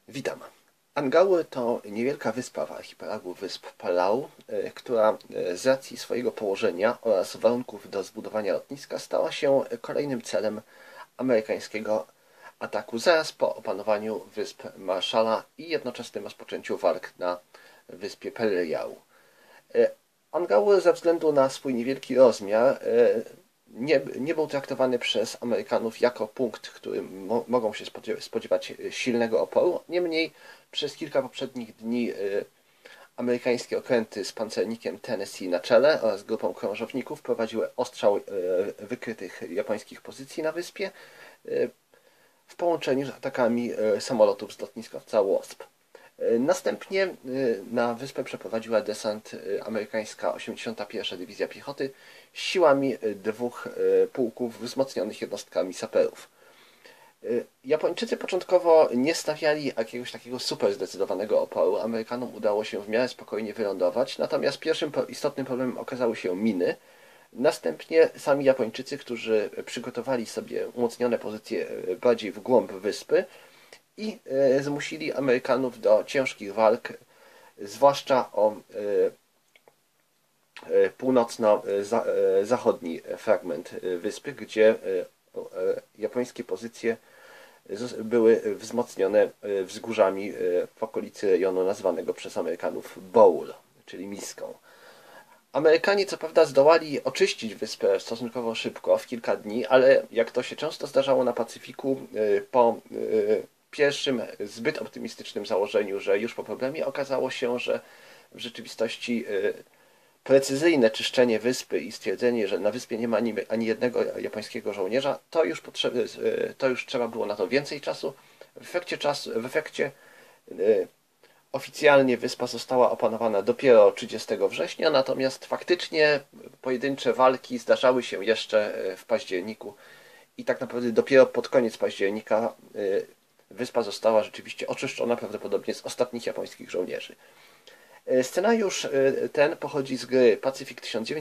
Witam. Angały to niewielka wyspa w archipelagu wysp Palau, która z racji swojego położenia oraz warunków do zbudowania lotniska stała się kolejnym celem amerykańskiego ataku zaraz po opanowaniu wysp Marshalla i jednoczesnym rozpoczęciu walk na wyspie Pereira. Angały ze względu na swój niewielki rozmiar nie był traktowany przez Amerykanów jako punkt, w którym mogą się spodziewać silnego oporu. Niemniej przez kilka poprzednich dni amerykańskie okręty z pancernikiem Tennessee na czele oraz grupą krążowników prowadziły ostrzał wykrytych japońskich pozycji na wyspie w połączeniu z atakami samolotów z lotniskowca Wasp. Następnie na wyspę przeprowadziła desant amerykańska 81. Dywizja Piechoty z siłami dwóch pułków wzmocnionych jednostkami saperów. Japończycy początkowo nie stawiali jakiegoś takiego super zdecydowanego oporu. Amerykanom udało się w miarę spokojnie wylądować, natomiast pierwszym istotnym problemem okazały się miny. Następnie sami Japończycy, którzy przygotowali sobie umocnione pozycje bardziej w głąb wyspy i zmusili Amerykanów do ciężkich walk, zwłaszcza o północno-zachodni fragment wyspy, gdzie japońskie pozycje były wzmocnione wzgórzami w okolicy rejonu nazwanego przez Amerykanów Bowl, czyli miską. Amerykanie co prawda zdołali oczyścić wyspę stosunkowo szybko, w kilka dni, ale jak to się często zdarzało na Pacyfiku, po pierwszym zbyt optymistycznym założeniu, że już po problemie, okazało się, że w rzeczywistości precyzyjne czyszczenie wyspy i stwierdzenie, że na wyspie nie ma ani jednego japońskiego żołnierza, to już trzeba było na to więcej czasu. W efekcie oficjalnie wyspa została opanowana dopiero 30 września, natomiast faktycznie pojedyncze walki zdarzały się jeszcze w październiku i tak naprawdę dopiero pod koniec października wyspa została rzeczywiście oczyszczona prawdopodobnie z ostatnich japońskich żołnierzy. Scenariusz ten pochodzi z gry Pacyfik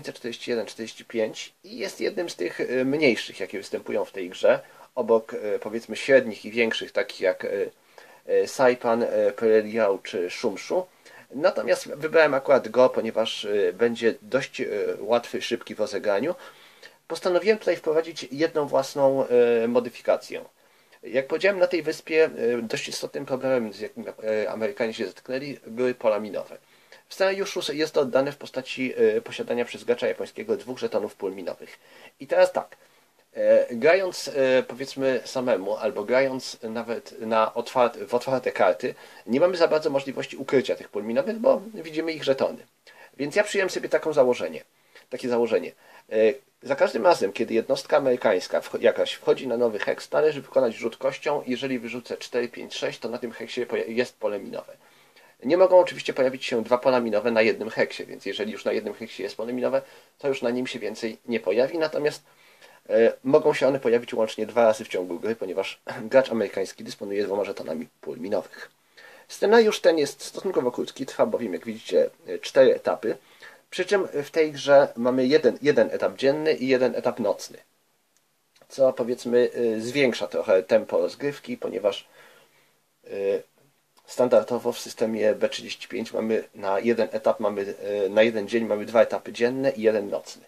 1941-45 i jest jednym z tych mniejszych, jakie występują w tej grze, obok powiedzmy średnich i większych, takich jak Saipan, Pereira czy Shumshu. Natomiast wybrałem akurat go, ponieważ będzie dość łatwy, szybki w rozegraniu. Postanowiłem tutaj wprowadzić jedną własną modyfikację. Jak powiedziałem, na tej wyspie dość istotnym problemem, z jakim Amerykanie się zetknęli, były pola minowe. W scenariuszu jest to oddane w postaci posiadania przez gracza japońskiego 2 żetonów pól minowych. I teraz tak, grając powiedzmy samemu, albo grając nawet w otwarte karty, nie mamy za bardzo możliwości ukrycia tych pól minowych, bo widzimy ich żetony. Więc ja przyjąłem sobie takie założenie. Za każdym razem, kiedy jednostka amerykańska jakaś wchodzi na nowy heks, należy wykonać rzut kością. Jeżeli wyrzucę 4, 5, 6, to na tym heksie jest pole minowe. Nie mogą oczywiście pojawić się 2 pola minowe na jednym heksie, więc jeżeli już na jednym heksie jest pole minowe, to już na nim się więcej nie pojawi. Natomiast mogą się one pojawić łącznie 2 razy w ciągu gry, ponieważ gracz amerykański dysponuje 2 żetonami pól minowych. Scenariusz ten jest stosunkowo krótki, trwa bowiem, jak widzicie, 4 etapy. Przy czym w tej grze mamy jeden etap dzienny i jeden etap nocny, co powiedzmy zwiększa trochę tempo rozgrywki, ponieważ standardowo w systemie B35 mamy na jeden dzień mamy 2 etapy dzienne i jeden nocny.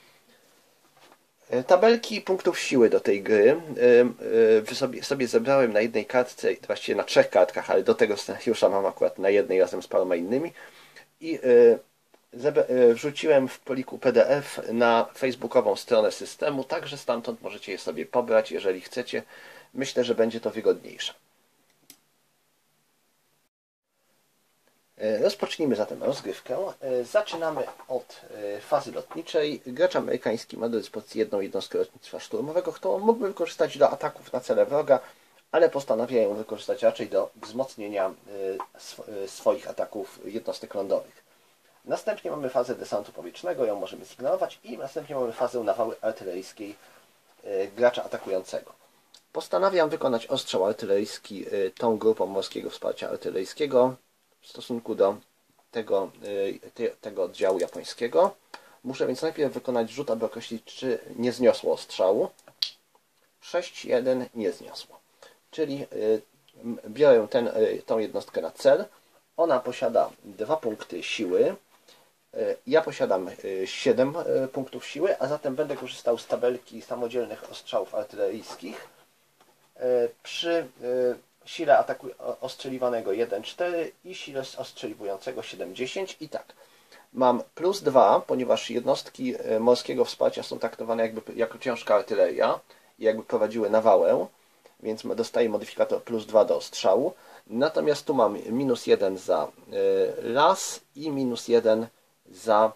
Tabelki punktów siły do tej gry sobie zebrałem na jednej kartce, właściwie na 3 kartkach, ale do tego scenariusza mam akurat na jednej razem z paroma innymi i wrzuciłem w pliku PDF na facebookową stronę systemu, także stamtąd możecie je sobie pobrać, jeżeli chcecie. Myślę, że będzie to wygodniejsze. Rozpocznijmy zatem rozgrywkę. Zaczynamy od fazy lotniczej. Gracz amerykański ma do dyspozycji jedną jednostkę lotnictwa szturmowego, którą mógłby wykorzystać do ataków na cele wroga, ale postanawia ją wykorzystać raczej do wzmocnienia swoich ataków jednostek lądowych. Następnie mamy fazę desantu powietrznego, ją możemy zignorować i następnie mamy fazę nawały artyleryjskiej gracza atakującego. Postanawiam wykonać ostrzał artyleryjski tą grupą morskiego wsparcia artyleryjskiego w stosunku do tego oddziału japońskiego. Muszę więc najpierw wykonać rzut, aby określić, czy nie zniosło ostrzału. 6-1 nie zniosło. Czyli biorę tą jednostkę na cel. Ona posiada 2 punkty siły. Ja posiadam 7 punktów siły, a zatem będę korzystał z tabelki samodzielnych ostrzałów artyleryjskich. Przy sile ataku ostrzeliwanego 1,4 i sile ostrzeliwującego 7,10 i tak. Mam plus 2, ponieważ jednostki morskiego wsparcia są traktowane jako ciężka artyleria i jakby prowadziły nawałę, więc dostaję modyfikator plus 2 do ostrzału. Natomiast tu mam minus 1 za las i minus 1 za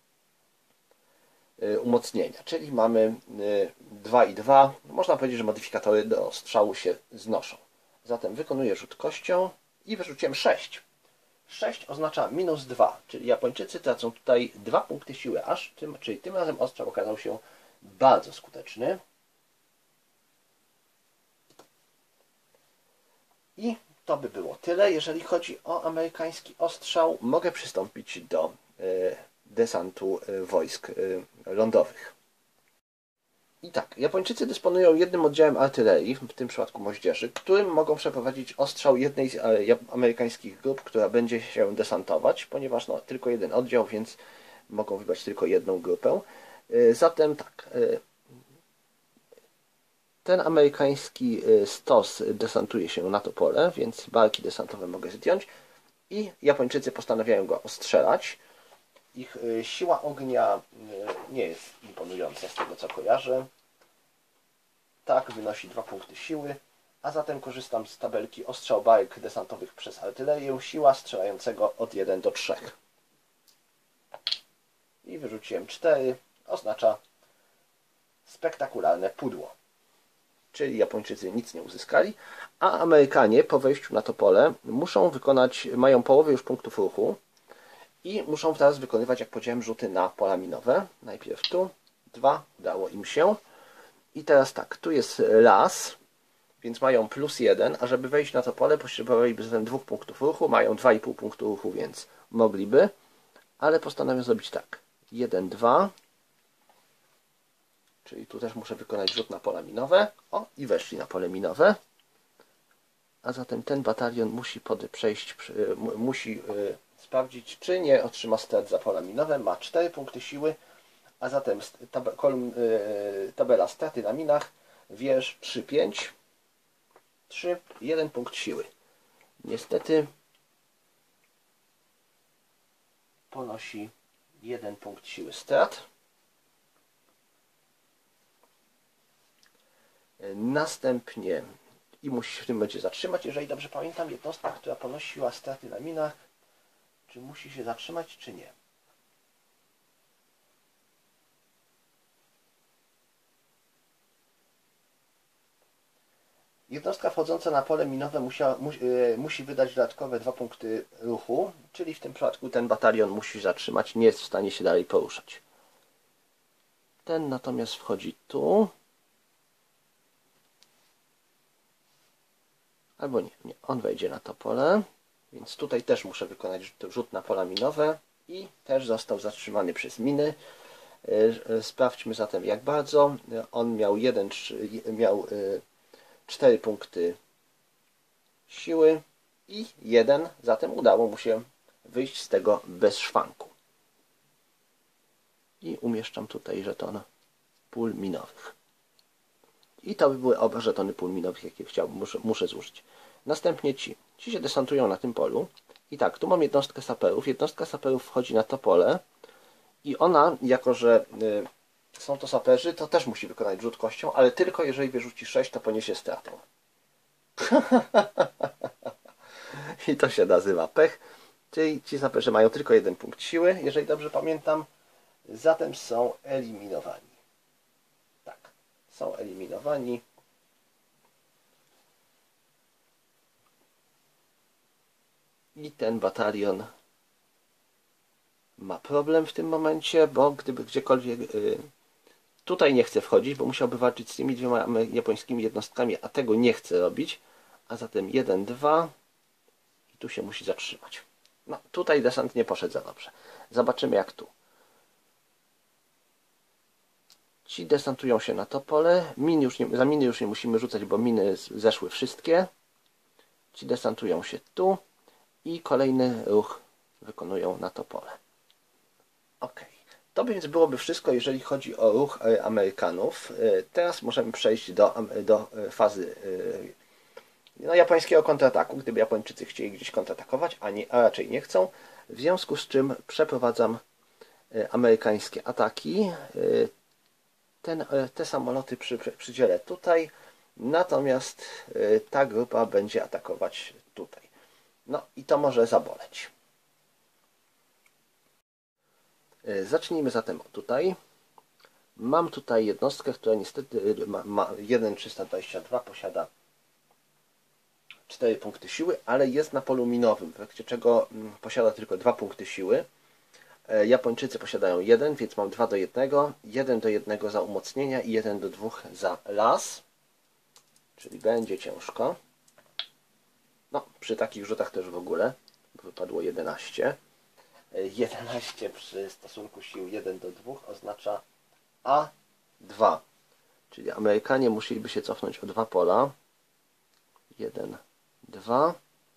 umocnienia, czyli mamy 2 i 2. Można powiedzieć, że modyfikatory do strzału się znoszą. Zatem wykonuję rzut kością i wyrzuciłem 6. 6 oznacza minus 2, czyli Japończycy tracą tutaj 2 punkty siły aż, czyli tym razem ostrzał okazał się bardzo skuteczny. I to by było tyle, jeżeli chodzi o amerykański ostrzał. Mogę przystąpić do desantu wojsk lądowych. I tak, Japończycy dysponują jednym oddziałem artylerii, w tym przypadku moździerzy, którym mogą przeprowadzić ostrzał jednej z amerykańskich grup, która będzie się desantować, ponieważ tylko jeden oddział, więc mogą wybrać tylko jedną grupę. Zatem tak, ten amerykański stos desantuje się na to pole, więc barki desantowe mogę zdjąć i Japończycy postanawiają go ostrzelać. Ich siła ognia nie jest imponująca z tego, co kojarzę. Tak, wynosi 2 punkty siły, a zatem korzystam z tabelki ostrzał bark desantowych przez artylerię. Siła strzelającego od 1 do 3. I wyrzuciłem 4. Oznacza spektakularne pudło. Czyli Japończycy nic nie uzyskali, a Amerykanie po wejściu na to pole mają połowę już punktów ruchu, i muszą teraz wykonywać, jak powiedziałem, rzuty na pola minowe. Najpierw tu, 2, udało im się. I teraz tak, tu jest las, więc mają plus 1, a żeby wejść na to pole, potrzebowaliby zatem 2 punktów ruchu, mają 2,5 punktu ruchu, więc mogliby, ale postanowią zrobić tak, 1, 2, czyli tu też muszę wykonać rzut na pola minowe. O, i weszli na pole minowe. A zatem ten batalion musi sprawdzić, czy nie otrzyma strat za pola minowe. Ma 4 punkty siły, a zatem tabela straty na minach, wiersz 3, 5, 3, 1 punkt siły. Niestety ponosi 1 punkt siły strat. Następnie i musi się w tym momencie zatrzymać. Jeżeli dobrze pamiętam, jednostka, która ponosiła straty na minach, czy musi się zatrzymać, czy nie. Jednostka wchodząca na pole minowe musi wydać dodatkowe 2 punkty ruchu, czyli w tym przypadku ten batalion musi zatrzymać, nie jest w stanie się dalej poruszać. Ten natomiast wchodzi tu. Albo nie, on wejdzie na to pole, więc tutaj też muszę wykonać rzut na pola minowe i też został zatrzymany przez miny. Sprawdźmy zatem, jak bardzo. On miał 4 punkty siły i 1, zatem udało mu się wyjść z tego bez szwanku. I umieszczam tutaj żeton pól minowych. I to by były oba żetony pól minowych, jakie chciałbym, muszę zużyć. Następnie ci się desantują na tym polu. I tak, tu mam jednostkę saperów. Jednostka saperów wchodzi na to pole i ona, jako że są to saperzy, to też musi wykonać rzut kością, ale tylko jeżeli wyrzuci 6, to poniesie stratę. I to się nazywa pech. Czyli ci saperzy mają tylko 1 punkt siły, jeżeli dobrze pamiętam. Zatem są eliminowani. Tak, są eliminowani. I ten batalion ma problem w tym momencie, bo gdyby gdziekolwiek tutaj nie chce wchodzić, bo musiałby walczyć z tymi 2 japońskimi jednostkami, a tego nie chce robić. A zatem 1, 2 i tu się musi zatrzymać. No, tutaj desant nie poszedł za dobrze. Zobaczymy, jak tu. Ci desantują się na to pole. Za miny już nie musimy rzucać, bo miny zeszły wszystkie. ci desantują się tu i kolejny ruch wykonują na to pole. Ok. To więc byłoby wszystko, jeżeli chodzi o ruch Amerykanów. Teraz możemy przejść do fazy japońskiego kontrataku, gdyby Japończycy chcieli gdzieś kontratakować, a raczej nie chcą. W związku z czym przeprowadzam amerykańskie ataki. Te samoloty przydzielę tutaj, natomiast ta grupa będzie atakować tutaj. No i to może zaboleć. Zacznijmy zatem tutaj. Mam tutaj jednostkę, która niestety ma 1,322, posiada 4 punkty siły, ale jest na polu minowym, w efekcie czego posiada tylko 2 punkty siły. Japończycy posiadają 1, więc mam 2 do 1, 1 do 1 za umocnienia i 1 do 2 za las, czyli będzie ciężko. No, przy takich rzutach też w ogóle wypadło 11. 11 przy stosunku sił 1 do 2 oznacza A2, czyli Amerykanie musieliby się cofnąć o 2 pola. 1, 2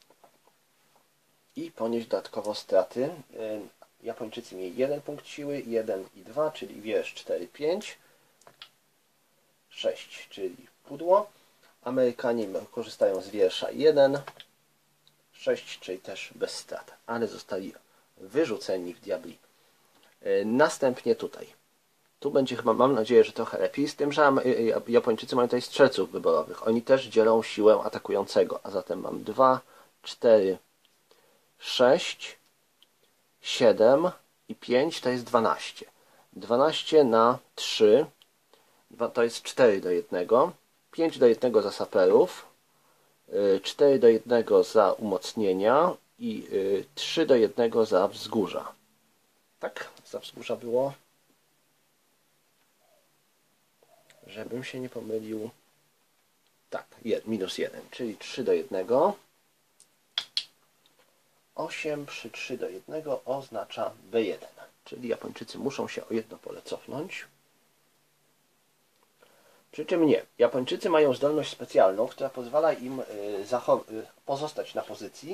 i ponieść dodatkowo straty. Japończycy mieli 1 punkt siły, 1 i 2, czyli wież 4, 5, 6, czyli pudło. Amerykanie korzystają z wiersza 1, 6, czyli też bez strat, ale zostali wyrzuceni w diabli. Następnie tutaj. Tu będzie chyba, mam nadzieję, że trochę lepiej, z tym, że Japończycy mają tutaj strzelców wyborowych. Oni też dzielą siłę atakującego, a zatem mam 2, 4, 6, 7 i 5 to jest 12. 12 na 3 to jest 4 do 1. 5 do 1 za saperów, 4 do 1 za umocnienia i 3 do 1 za wzgórza. Tak? Za wzgórza było? Żebym się nie pomylił. Tak, minus 1, czyli 3 do 1. 8 przy 3 do 1 oznacza B1, czyli Japończycy muszą się o jedno pole cofnąć. Przy czym nie. Japończycy mają zdolność specjalną, która pozwala im pozostać na pozycji,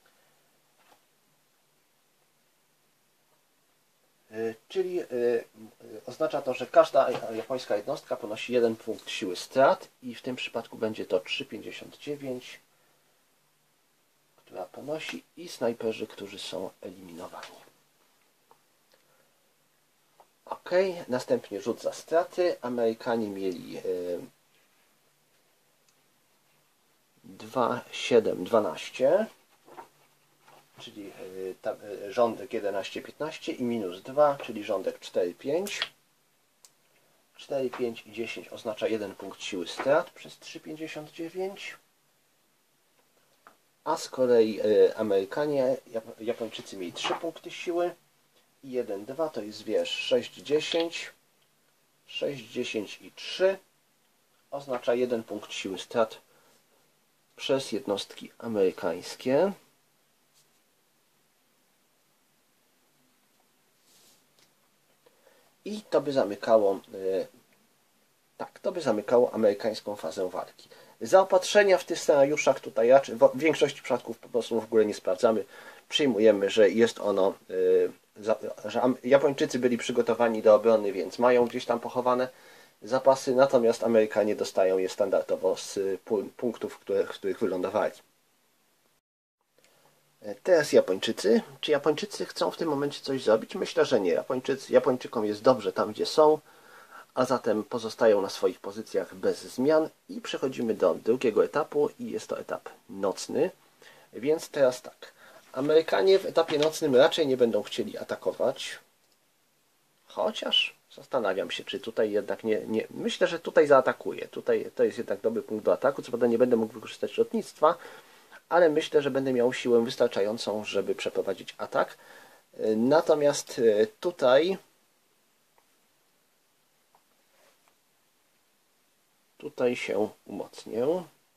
czyli oznacza to, że każda japońska jednostka ponosi 1 punkt siły strat i w tym przypadku będzie to 3,59, która ponosi, i snajperzy, którzy są eliminowani. Ok, następnie rzut za straty. Amerykanie mieli 2, 7, 12, czyli rządek 11, 15 i minus 2, czyli rządek 4, 5. 4, 5 i 10 oznacza 1 punkt siły strat przez 3,59. A z kolei Japończycy mieli 3 punkty siły i 1, 2 to jest wież 6, 10. 6, 10 i 3 oznacza 1 punkt siły strat przez jednostki amerykańskie. I to by zamykało to by zamykało amerykańską fazę walki. Zaopatrzenia w tych scenariuszach tutaj raczej w większości przypadków po prostu w ogóle nie sprawdzamy. Przyjmujemy, że jest ono, że Japończycy byli przygotowani do obrony, więc mają gdzieś tam pochowane zapasy, natomiast Amerykanie dostają je standardowo z punktów, w których wylądowali. Teraz Japończycy. Czy Japończycy chcą w tym momencie coś zrobić? Myślę, że nie. Japończykom jest dobrze tam, gdzie są, a zatem pozostają na swoich pozycjach bez zmian i przechodzimy do drugiego etapu i jest to etap nocny. Więc teraz tak. Amerykanie w etapie nocnym raczej nie będą chcieli atakować. Chociaż zastanawiam się, czy tutaj jednak nie. Myślę, że tutaj zaatakuje. Tutaj to jest jednak dobry punkt do ataku. Co prawda nie będę mógł wykorzystać lotnictwa, ale myślę, że będę miał siłę wystarczającą, żeby przeprowadzić atak. Natomiast tutaj się umocnię.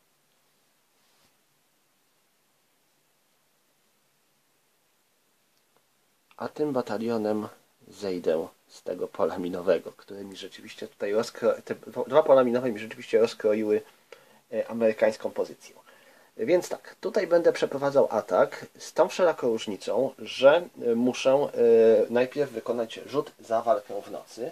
A tym batalionem zejdę z tego pola minowego, które mi rzeczywiście tutaj te 2 pola minowe mi rzeczywiście rozkroiły amerykańską pozycję. Więc tak, tutaj będę przeprowadzał atak z tą wszelaką różnicą, że muszę najpierw wykonać rzut za walkę w nocy.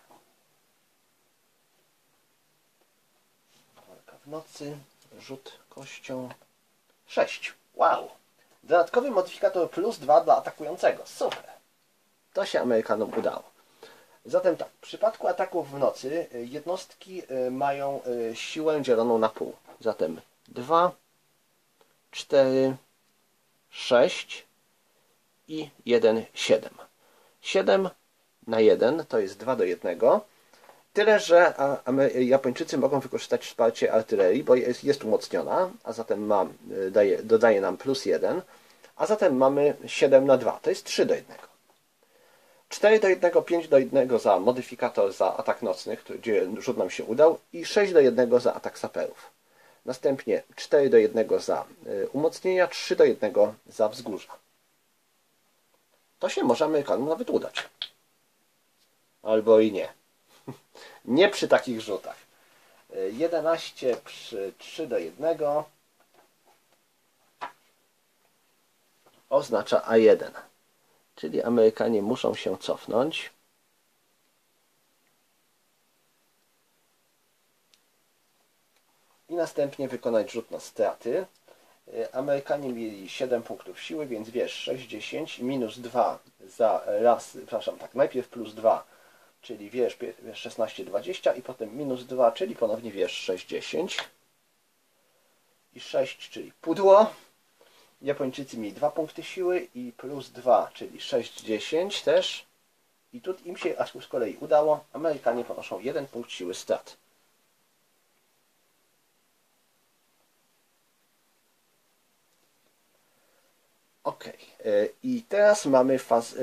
Walka w nocy, rzut kością 6. Wow! Dodatkowy modyfikator +2 dla atakującego. Super! To się Amerykanom udało. Zatem tak, w przypadku ataków w nocy jednostki mają siłę dzieloną na pół. Zatem 2, 4, 6 i 1, 7. 7 na 1 to jest 2 do 1. Tyle, że Japończycy mogą wykorzystać wsparcie artylerii, bo jest umocniona, a zatem dodaje nam +1, a zatem mamy 7 na 2, to jest 3 do 1. 4 do 1, 5 do 1 za modyfikator za atak nocny, gdzie rzut nam się udał, i 6 do 1 za atak saperów. Następnie 4 do 1 za umocnienia, 3 do 1 za wzgórza. To się może Amerykanom nawet udać. Albo i nie. Nie przy takich rzutach. 11 przy 3 do 1 oznacza A1. Czyli Amerykanie muszą się cofnąć. I następnie wykonać rzut na straty. Amerykanie mieli 7 punktów siły, więc wież 6, 10 i -2 za raz, przepraszam, tak, najpierw +2, czyli wież 16, 20 i potem -2, czyli ponownie wież 6, 10 i 6, czyli pudło. Japończycy mieli 2 punkty siły i +2, czyli 6, 10 też. I tu im się aż z kolei udało. Amerykanie ponoszą 1 punkt siły strat. Ok. I teraz mamy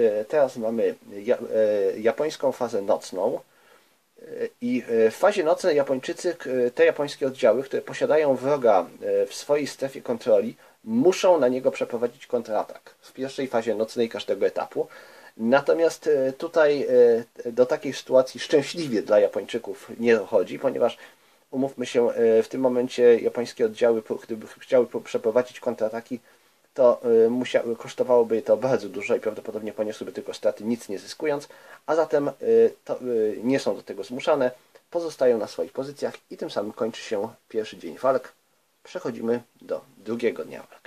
japońską fazę nocną. I w fazie nocnej Japończycy, te japońskie oddziały, które posiadają wroga w swojej strefie kontroli, muszą na niego przeprowadzić kontratak w pierwszej fazie nocnej każdego etapu. Natomiast tutaj do takiej sytuacji szczęśliwie dla Japończyków nie dochodzi, ponieważ umówmy się, w tym momencie japońskie oddziały, gdyby chciały przeprowadzić kontrataki, to kosztowałoby to bardzo dużo i prawdopodobnie poniosłyby tylko straty, nic nie zyskując, a zatem nie są do tego zmuszane, pozostają na swoich pozycjach i tym samym kończy się pierwszy dzień walk. Przechodzimy do drugiego dnia walk.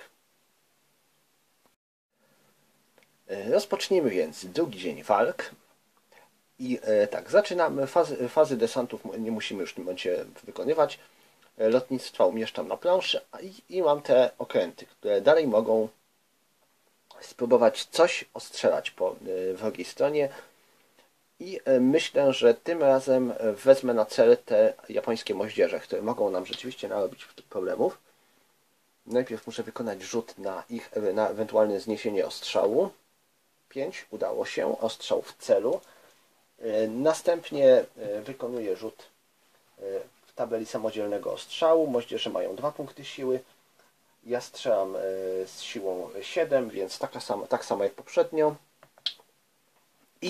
Rozpocznijmy więc drugi dzień walk. I tak, zaczynamy. Fazy desantów nie musimy już w tym momencie wykonywać. Lotnictwa umieszczam na planszy i mam te okręty, które dalej mogą spróbować coś ostrzelać po wrogiej stronie. I myślę, że tym razem wezmę na cel te japońskie moździerze, które mogą nam rzeczywiście narobić problemów. Najpierw muszę wykonać rzut na ewentualne zniesienie ostrzału. 5, udało się, ostrzał w celu. Następnie wykonuję rzut w tabeli samodzielnego ostrzału. Moździerze mają 2 punkty siły. Ja strzelam z siłą 7, więc tak samo jak poprzednio. I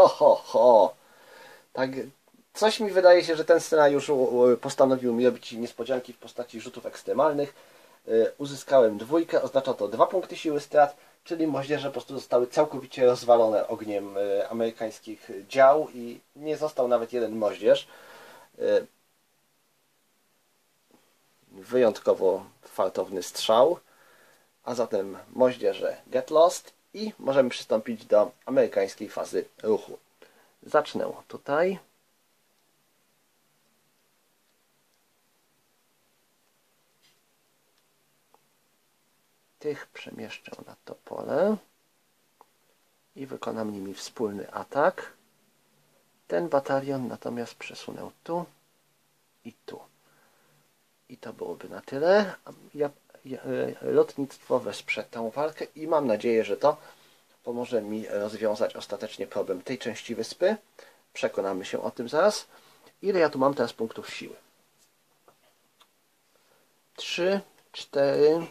tak, coś mi wydaje się, że ten scenariusz postanowił mi robić niespodzianki w postaci rzutów ekstremalnych. Uzyskałem 2, oznacza to 2 punkty siły strat, czyli moździerze po prostu zostały całkowicie rozwalone ogniem amerykańskich dział i nie został nawet jeden moździerz. Wyjątkowo fartowny strzał, a zatem moździerze get lost i możemy przystąpić do amerykańskiej fazy ruchu. Zacznę tutaj. Tych przemieszczę na to pole i wykonam nimi wspólny atak. Ten batalion natomiast przesunę tu i tu. I to byłoby na tyle. Lotnictwo wesprze tę walkę i mam nadzieję, że to pomoże mi rozwiązać ostatecznie problem tej części wyspy. Przekonamy się o tym zaraz. Ile ja tu mam teraz punktów siły? 3, 4,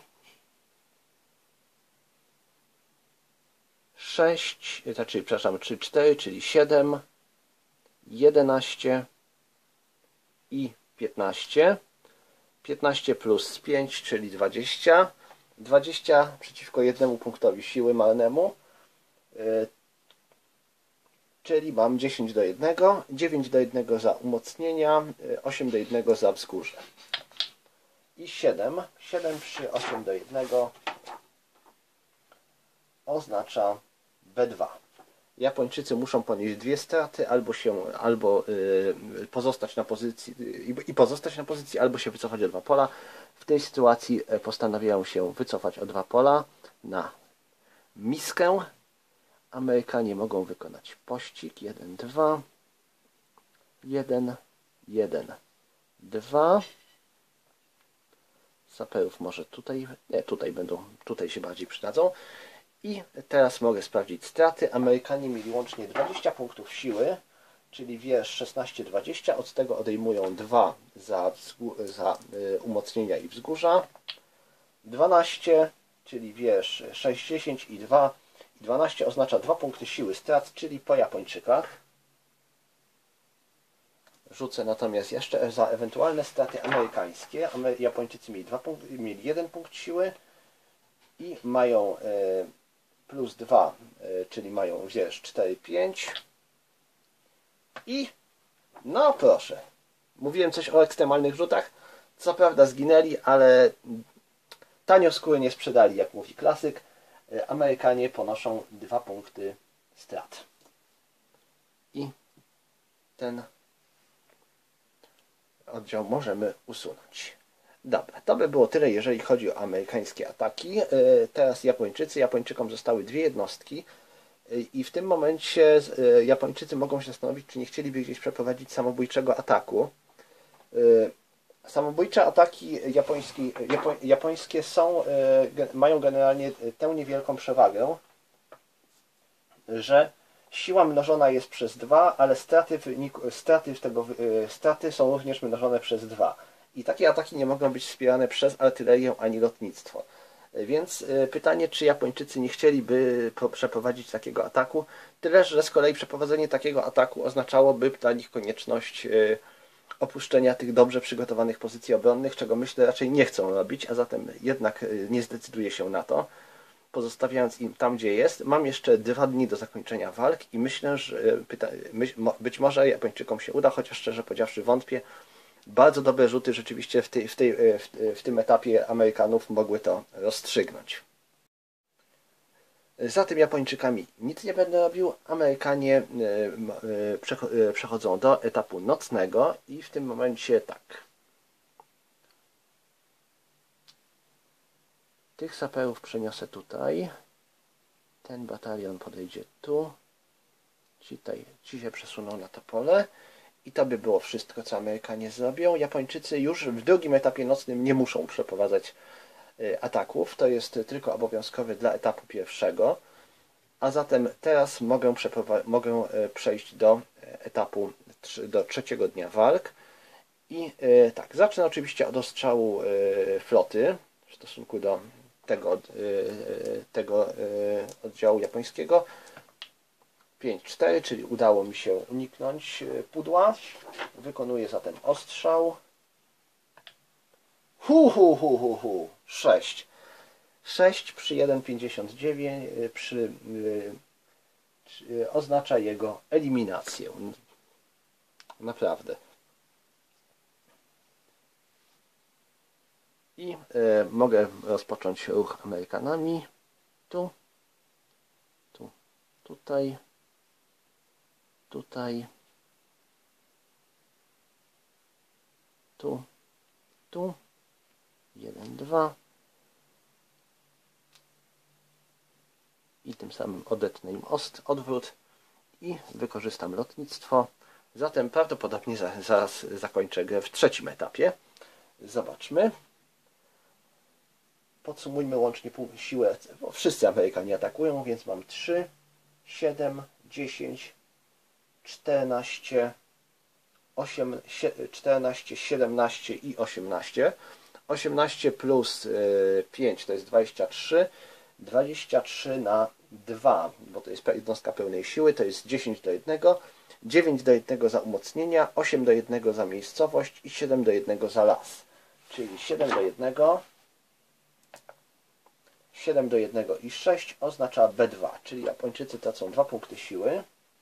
6, przepraszam, 3, 4, czyli 7, 11 i 15. 15 plus 5, czyli 20. 20 przeciwko jednemu punktowi siły marnemu. Czyli mam 10 do 1, 9 do 1 za umocnienia, 8 do 1 za wzgórze. I 7. 7 przy 8 do 1 oznacza B2. Japończycy muszą ponieść dwie straty, albo pozostać na pozycji, albo się wycofać o 2 pola. W tej sytuacji postanawiają się wycofać o 2 pola na miskę. Amerykanie mogą wykonać pościg 1, 2, 1, 1, 2. Saperów może tutaj, nie, tutaj się bardziej przydadzą. I teraz mogę sprawdzić straty. Amerykanie mieli łącznie 20 punktów siły, czyli wież 16-20, od tego odejmują 2 za umocnienia i wzgórza. 12, czyli wież 6-10 i 2. 12 oznacza 2 punkty siły strat, czyli po Japończykach. Rzucę natomiast jeszcze za ewentualne straty amerykańskie. Japończycy mieli 1 punkt siły i mają plus 2, czyli mają wież 4-5. I no proszę, mówiłem coś o ekstremalnych rzutach. Co prawda zginęli, ale tanio skóry nie sprzedali, jak mówi klasyk. Amerykanie ponoszą 2 punkty strat. I ten oddział możemy usunąć. Dobra, to by było tyle, jeżeli chodzi o amerykańskie ataki. Teraz Japończykom zostały 2 jednostki i w tym momencie Japończycy mogą się zastanowić, czy nie chcieliby gdzieś przeprowadzić samobójczego ataku. Samobójcze ataki japońskie mają generalnie tę niewielką przewagę, że siła mnożona jest przez 2, ale straty są również mnożone przez 2. I takie ataki nie mogą być wspierane przez artylerię ani lotnictwo. Więc pytanie, czy Japończycy nie chcieliby przeprowadzić takiego ataku, tyle że z kolei przeprowadzenie takiego ataku oznaczałoby dla nich konieczność opuszczenia tych dobrze przygotowanych pozycji obronnych, czego myślę raczej nie chcą robić, a zatem jednak nie zdecyduje się na to, pozostawiając im tam, gdzie jest. Mam jeszcze 2 dni do zakończenia walk i myślę, że być może Japończykom się uda, chociaż szczerze powiedziawszy wątpię. Bardzo dobre rzuty rzeczywiście w tym etapie Amerykanów mogły to rozstrzygnąć. Za tym Japończykami nic nie będę robił. Amerykanie przechodzą do etapu nocnego i w tym momencie tak. Tych saperów przeniosę tutaj. Ten batalion podejdzie tu. Ci się przesuną na to pole. I to by było wszystko, co Amerykanie zrobią. Japończycy już w drugim etapie nocnym nie muszą przeprowadzać ataków. To jest tylko obowiązkowe dla etapu pierwszego. A zatem teraz mogę przejść do etapu, do trzeciego dnia walk. I tak, zacznę oczywiście od ostrzału floty w stosunku do tego oddziału japońskiego. 5-4, czyli udało mi się uniknąć pudła. Wykonuję zatem ostrzał. 6. 6 przy 1,59 oznacza jego eliminację. Naprawdę. I mogę rozpocząć ruch Amerykanami. Tutaj. Tu. 1, 2. I tym samym odetnę im odwrót i wykorzystam lotnictwo. Zatem prawdopodobnie zaraz zakończę grę w trzecim etapie. Zobaczmy. Podsumujmy łącznie siłę. Bo wszyscy Amerykanie atakują, więc mam 3, 7, 10, 14, 17 i 18. 18 plus 5 to jest 23. 23 na 2, bo to jest jednostka pełnej siły, to jest 10 do 1. 9 do 1 za umocnienia, 8 do 1 za miejscowość i 7 do 1 za las. czyli 7 do 1, 7 do 1 i 6 oznacza B2, czyli Japończycy tracą 2 punkty siły.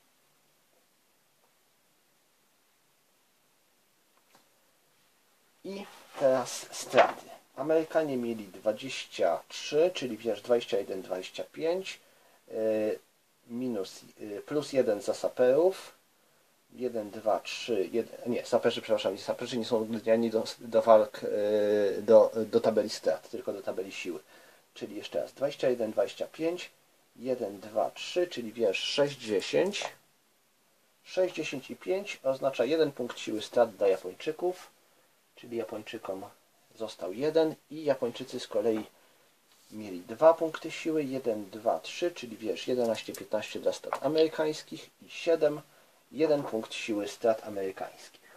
I teraz straty. Amerykanie mieli 23, czyli wiersz 21, 25, minus, plus 1 za saperów, 1, 2, 3, 1, nie, saperzy, przepraszam, saperzy nie są uwzględniani do walk, do tabeli strat, tylko do tabeli siły. Czyli jeszcze raz, 21, 25, 1, 2, 3, czyli wiersz 6, 10. 6, 10 i 5 oznacza 1 punkt siły strat dla Japończyków, czyli Japończykom został 1 i Japończycy z kolei mieli 2 punkty siły, 1, 2, 3, czyli wiersz 11, 15 dla strat amerykańskich i 7, 1 punkt siły strat amerykańskich.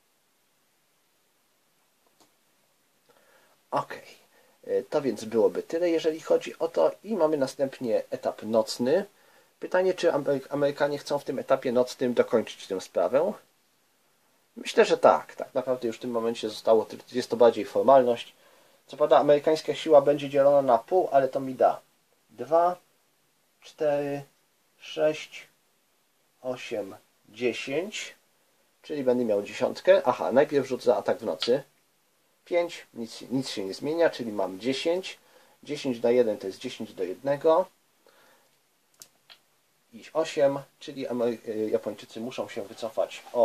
Ok, to więc byłoby tyle, jeżeli chodzi o to i mamy następnie etap nocny. Pytanie, czy Amerykanie chcą w tym etapie nocnym dokończyć tę sprawę? Myślę, że tak. Tak naprawdę już w tym momencie jest to bardziej formalność. Co prawda amerykańska siła będzie dzielona na pół, ale to mi da 2, 4, 6, 8, 10, czyli będę miał dziesiątkę. Aha, najpierw rzucę atak w nocy. 5, nic się nie zmienia, czyli mam 10. 10 na 1 to jest 10 do 1. I 8, czyli Japończycy muszą się wycofać o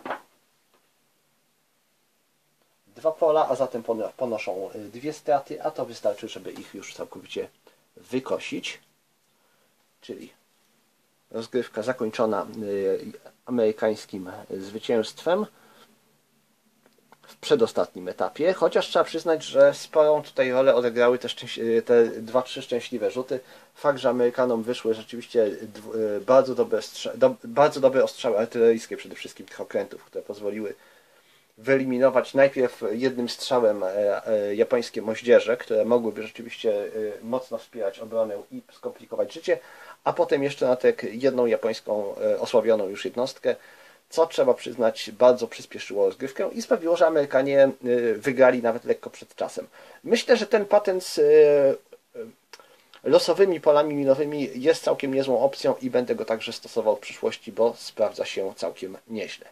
2 pola, a zatem ponoszą 2 straty, a to wystarczy, żeby ich już całkowicie wykosić. Czyli rozgrywka zakończona amerykańskim zwycięstwem w przedostatnim etapie, chociaż trzeba przyznać, że sporą tutaj rolę odegrały te 2-3 szczęśliwe rzuty. Fakt, że Amerykanom wyszły rzeczywiście bardzo dobre ostrzały artyleryjskie, przede wszystkim tych okrętów, które pozwoliły wyeliminować najpierw jednym strzałem japońskie moździerze, które mogłyby rzeczywiście mocno wspierać obronę i skomplikować życie, a potem jeszcze na tę jedną japońską osłabioną już jednostkę, co trzeba przyznać bardzo przyspieszyło rozgrywkę i sprawiło, że Amerykanie wygrali nawet lekko przed czasem. Myślę, że ten patent z losowymi polami minowymi jest całkiem niezłą opcją i będę go także stosował w przyszłości, bo sprawdza się całkiem nieźle.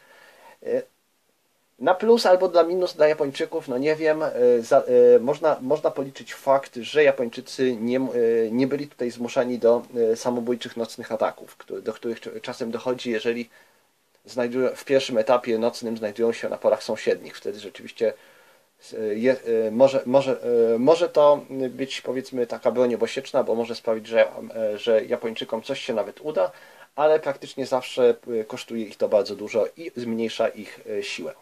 Na plus albo dla minus dla Japończyków, no nie wiem, można policzyć fakt, że Japończycy nie byli tutaj zmuszani do samobójczych nocnych ataków, do których czasem dochodzi, jeżeli w pierwszym etapie nocnym znajdują się na polach sąsiednich. Wtedy rzeczywiście może to być, powiedzmy, taka broń obosieczna, bo może sprawić, że Japończykom coś się nawet uda, ale praktycznie zawsze kosztuje ich to bardzo dużo i zmniejsza ich siłę.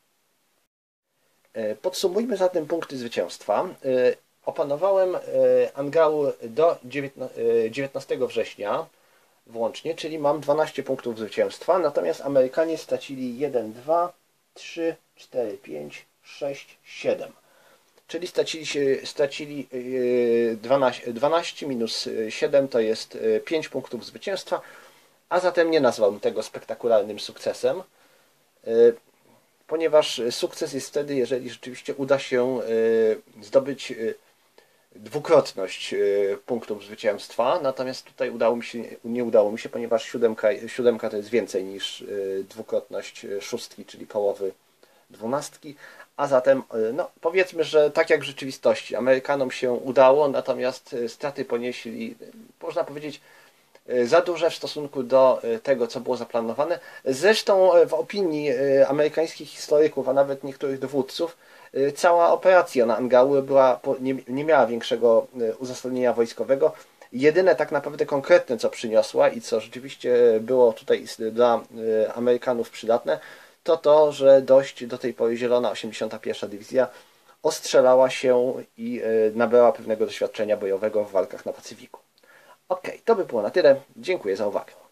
Podsumujmy zatem punkty zwycięstwa. Opanowałem Angału do 19 września włącznie, czyli mam 12 punktów zwycięstwa, natomiast Amerykanie stracili 1, 2, 3, 4, 5, 6, 7. Czyli stracili 12 minus 7 to jest 5 punktów zwycięstwa, a zatem nie nazwałbym tego spektakularnym sukcesem, ponieważ sukces jest wtedy, jeżeli rzeczywiście uda się zdobyć dwukrotność punktów zwycięstwa, natomiast tutaj nie udało mi się, ponieważ siódemka to jest więcej niż dwukrotność szóstki, czyli połowy 12, a zatem no, powiedzmy, że tak jak w rzeczywistości Amerykanom się udało, natomiast straty ponieśli, można powiedzieć, za duże w stosunku do tego, co było zaplanowane. Zresztą w opinii amerykańskich historyków, a nawet niektórych dowódców, cała operacja na Angałę nie miała większego uzasadnienia wojskowego. Jedyne tak naprawdę konkretne, co przyniosła i co rzeczywiście było tutaj dla Amerykanów przydatne, to to, że dość do tej pory zielona 81. Dywizja ostrzelała się i nabrała pewnego doświadczenia bojowego w walkach na Pacyfiku. Ok, to by było na tyle. Dziękuję za uwagę.